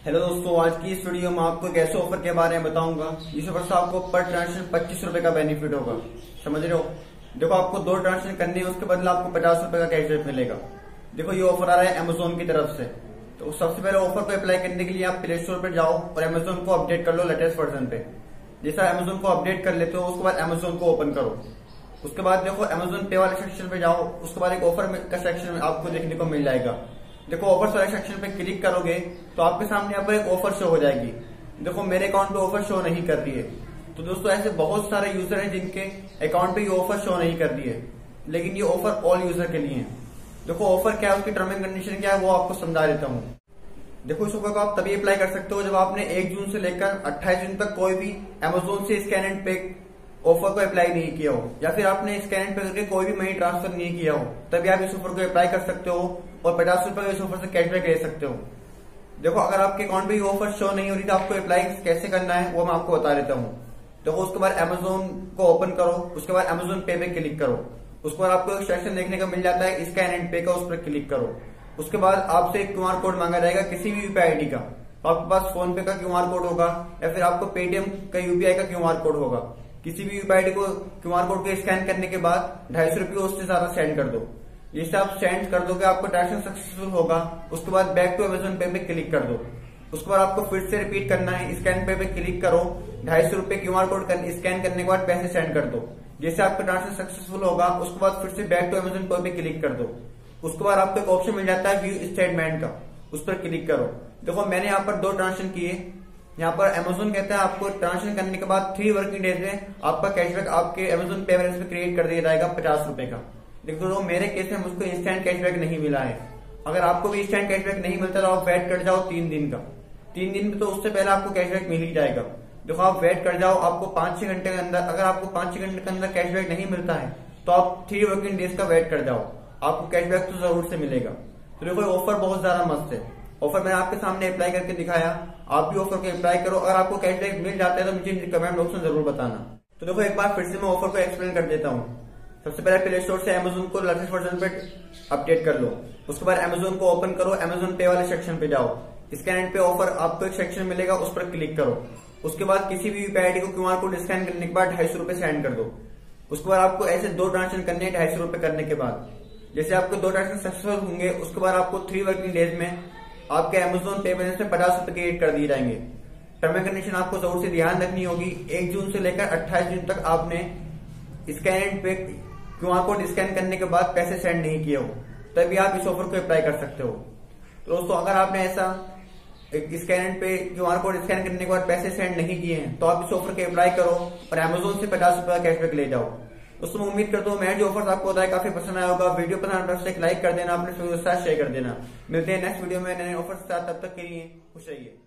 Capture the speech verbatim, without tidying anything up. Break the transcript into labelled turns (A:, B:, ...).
A: Hello दोस्तों, आज की इस वीडियो में आपको एक ऐसे ऑफर के बारे में बताऊंगा जिस ऑफर से आपको पर ट्रांजेक्शन पच्चीस रुपए का बेनिफिट होगा। समझ रहे हो? देखो, आपको दो ट्रांजेक्शन करनी है, उसके बदले आपको पचास रुपए का कैशबैक मिलेगा। देखो, ये ऑफर आ रहा है अमेजोन की तरफ से। तो सबसे पहले ऑफर को अप्लाई करने के लिए आप प्ले स्टोर पर जाओ और अमेजोन को अपडेट कर लो लेटेस्ट वर्जन पे। जैसा अमेजोन को अपडेट कर लेते हो, उसके बाद अमेजोन को ओपन करो। उसके बाद देखो अमेजोन पे वाले सेक्शन पे जाओ। उसके बाद एक ऑफर का सेक्शन आपको देखने को मिल जाएगा। देखो, ऑफर वाले सेक्शन पे क्लिक करोगे तो आपके सामने यहाँ पर एक ऑफर शो हो जाएगी। देखो, मेरे अकाउंट पे ऑफर शो नहीं कर रही है। तो दोस्तों, ऐसे बहुत सारे यूजर हैं जिनके अकाउंट पे ये ऑफर शो नहीं कर रही है, लेकिन ये ऑफर ऑल यूजर के लिए है। देखो, ऑफर क्या है, उसकी टर्म एंड कंडीशन क्या है, वो आपको समझा देता हूँ। देखो, इस ऑफर को आप तभी अप्लाई कर सकते हो जब आपने एक जून से लेकर अट्ठाईस जून तक कोई भी अमेजोन से स्कैन एंड पे ऑफर को अप्लाई नहीं किया हो, या फिर आपने स्कैन एंड पे करके कोई भी मनी ट्रांसफर नहीं किया हो, तभी आप इस ऑफर को अप्लाई कर सकते हो और पचास रुपए इस ऑफर से कैशबैक ले सकते हो। देखो, अगर आपके अकाउंट पे ये ऑफर शो नहीं हो रही तो आपको अप्लाई कैसे करना है वो मैं आपको बता देता हूँ। देखो, उसके बाद अमेजोन को ओपन करो। उसके बाद अमेजोन पे पे क्लिक करो। उसके बाद आपको एक सेक्शन देखने को मिल जाता है स्कैन एंड पे का, उस पर क्लिक करो। उसके बाद आपसे एक क्यूआर कोड मांगा जाएगा किसी भी यूपीआई आईडी का। आपके पास फोन पे का क्यूआर कोड होगा या फिर आपको पेटीएम का यूपीआई का क्यूआर कोड होगा। किसी भी यूपीआई आईडी को क्यूआर कोड को स्कैन करने के बाद ढाई सौ रुपये उससे ज्यादा सेंड कर दो। जैसे आप सेंड कर दोगे आपको ट्रांजेक्शन सक्सेसफुल होगा। उसके बाद बैक टू अमेजोन पे पे क्लिक कर दो। उसके बाद आपको फिर से रिपीट करना है, स्कैन पे पे क्लिक करो। ढाई सौ रुपये क्यूआर कोड स्कैन करने के बाद पैसे सेंड कर दो। जैसे आपका ट्रांजेक्शन सक्सेसफुल होगा, उसके बाद फिर से बैक टू अमेजोन पे पे क्लिक कर दो। उसके बाद आपको एक ऑप्शन मिल जाता है व्यू स्टेटमेंट का, उस पर क्लिक करो। देखो, मैंने यहाँ पर दो ट्रांजेक्शन किए। यहाँ पर अमेजोन कहता है आपको ट्रांजेक्शन करने के बाद थ्री वर्किंग डेज में आपका कैशबैक आपके अमेजोन पे बैलेंस पे क्रिएट कर दिया जाएगा पचास रुपए का। देखो, तो मेरे केस में मुझको इंस्टेंट कैशबैक नहीं मिला है। अगर आपको भी इंस्टेंट कैशबैक नहीं मिलता तो आप वेट कर जाओ तीन दिन का। तीन दिन में तो उससे पहले आपको कैशबैक मिल ही जाएगा। देखो, आप वेट कर जाओ। आपको पांच छह घंटे के अंदर, अगर आपको पांच छह घंटे के अंदर कैशबैक नहीं मिलता है तो आप थ्री वर्किंग डेज का वेट कर जाओ, आपको कैशबैक तो जरूर से मिलेगा। तो देखो, ऑफर बहुत ज्यादा मस्त है। ऑफर मैंने आपके सामने अप्लाई करके दिखाया, आप भी ऑफर को अप्लाई करो। अगर आपको कैशबैक मिल जाता है तो मुझे कमेंट बॉक्स में जरूर बताना। तो देखो, एक बार फिर से मैं ऑफर को एक्सप्लेन कर देता हूँ। सबसे पहले प्ले स्टोर से अमेजोन को लेटेस्ट वर्जन पे अपडेट कर लो। उसके बाद अमेजोन को ओपन करो, अमेजोन पे वाले सेक्शन पे जाओ। स्कैन एंड पे ऑफर आपको एक सेक्शन मिलेगा, उस पर क्लिक करो। उसके बाद किसी भी यूपीआई आईडी को क्यूआर कोड स्कैन करने के बाद ढाई सौ रुपए सेंड कर दो। उसके बाद आपको ऐसे दो ट्रांजेक्शन करने हैं ढाई सौ रुपए करने के बाद। जैसे आपको दो ट्रांजेक्शन सक्सेसफुल होंगे, उसके बाद आपको थ्री वर्किंग डेज में आपके अमेजोन पे बैलेंस में पचास रुपए क्रिएट कर दिए जाएंगे। टर्म एंड कंडीशन आपको जरूर से ध्यान रखनी होगी। एक जून से लेकर अट्ठाईस जून तक आपने scan and pay QR code scan करने के बाद पैसे सेंड नहीं किए हो, तभी आप इस ऑफर को अप्लाई कर सकते हो। तो दोस्तों, अगर आपने ऐसा scan and pay QR code scan करने के बाद पैसे सेंड नहीं किए हैं तो आप इस ऑफर के अप्लाई करो और अमेजोन से पचास रुपए का कैशबैक ले जाओ। दोस्तों, मैं उम्मीद करता हूँ मैं जो ऑफर्स आपको बताया काफी पसंद आया होगा। वीडियो पसंद आया तो एक लाइक कर देना, अपने फ्रेंड्स के साथ शेयर कर देना। मिलते हैं नेक्स्ट वीडियो में नए ऑफर्स के साथ, तब तक के लिए खुश रहिए।